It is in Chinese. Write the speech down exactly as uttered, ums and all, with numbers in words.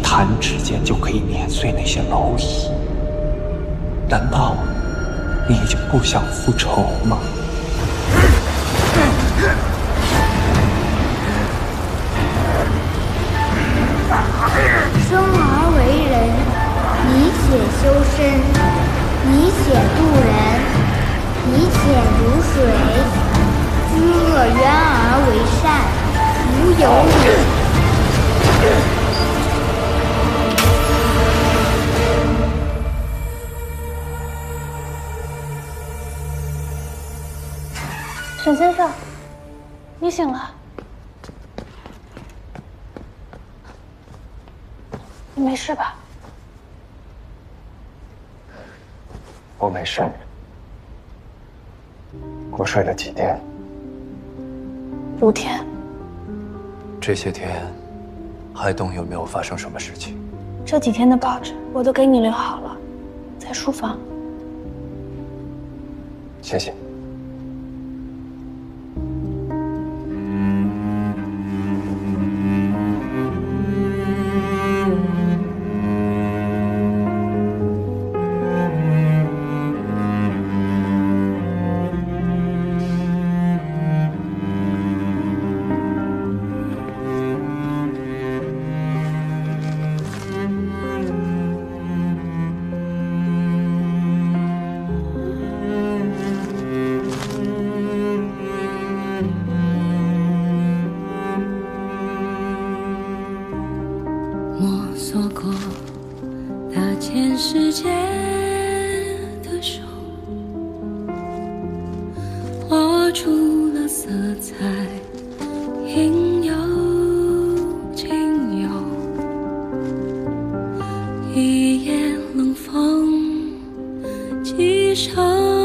弹指间就可以碾碎那些蝼蚁。难道你已经不想复仇吗？ 生而为人，以血修身，以血度人，以血如水。居恶渊而为善，无有也。 沈先生，你醒了。你没事吧？ 我没事。我睡了几天？ 五天。 这些天，海东有没有发生什么事情？ 这几天的报纸我都给你留好了，在书房。 谢谢。 摸索过大千世界的手，画出了色彩，应有尽有。一夜冷风，几声。